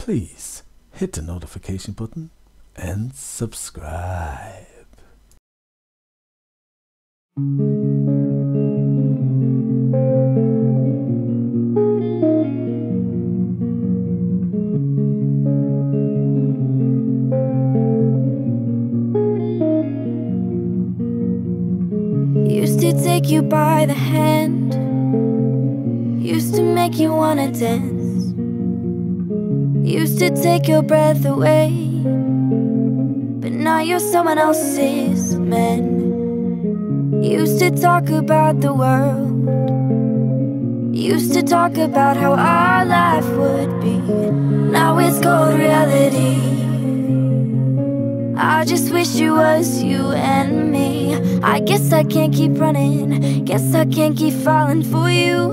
please hit the notification button and subscribe. Used to take you by the hand, used to make you wanna dance, used to take your breath away, but now you're someone else's man. Used to talk about the world, used to talk about how our life would be. Now it's cold reality. I just wish it was you and me. I guess I can't keep running, guess I can't keep falling for you,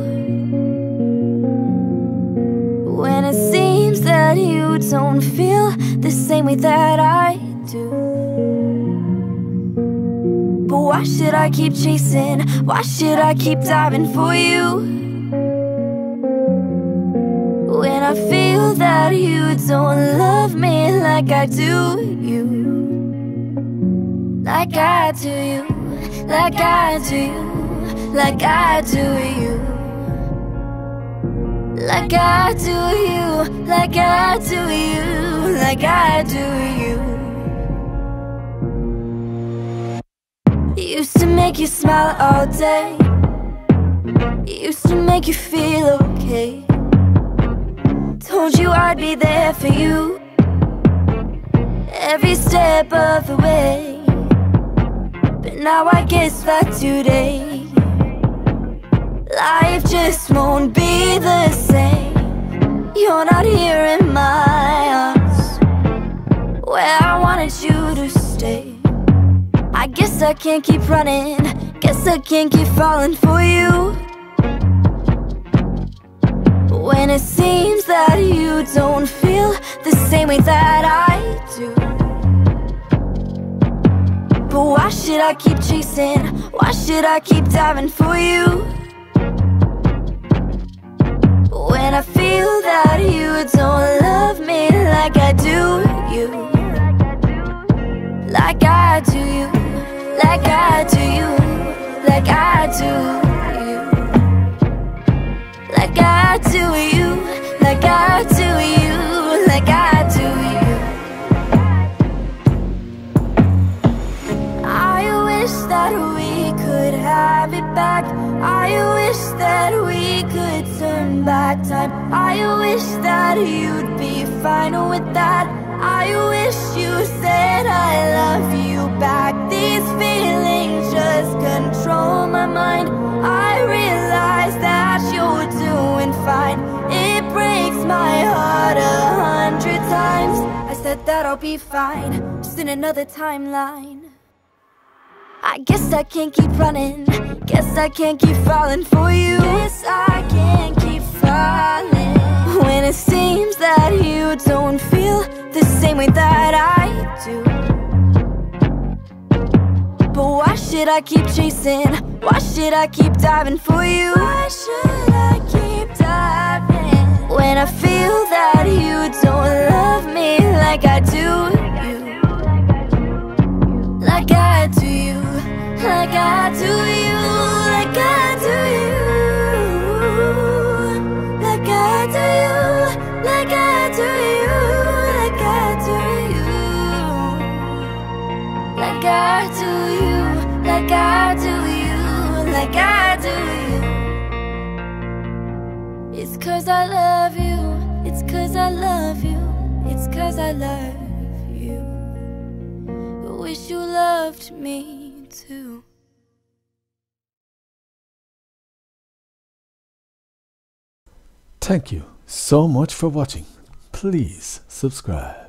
when it seems that you don't feel the same way that I do. But why should I keep chasing? Why should I keep diving for you, when I feel that you don't love me like I do you? Like I do you, like I do you, like I do you, like I do you, like I do you, like I do you. Used to make you smile all day, used to make you feel okay, told you I'd be there for you every step of the way. But now I guess that today life just won't be the same. You're not here in my arms, where I wanted you to stay. I guess I can't keep running, guess I can't keep falling for you, when it seems that you don't feel the same way that I do. But why should I keep chasing? Why should I keep diving for you, when I feel that you don't love me like I do you? Like I do you, like I do you, like I do you, like I do you, like I do you, like I do you. I wish that we could have it back. I wish that we could turn back time. I wish that you'd be fine with that. I wish you said I love you back. These feelings just control my mind. I realize that you're doing fine. It breaks my heart 100 times. I said that I'll be fine, just in another timeline. I guess I can't keep running, guess I can't keep falling for you. Guess I can't keep falling, when it seems that you don't feel the same way that I do. But why should I keep chasing? Why should I keep diving for you? Why should I keep diving, when I feel that you don't love me like I do you? Like I do you, like I do you, like I do you, like I do you, like I do you, like I do you, like I do you, like I do you, like I do you. It's 'cause I love you, it's 'cause I love you, it's 'cause I love you. I wish you loved me too. Thank you so much for watching. Please subscribe.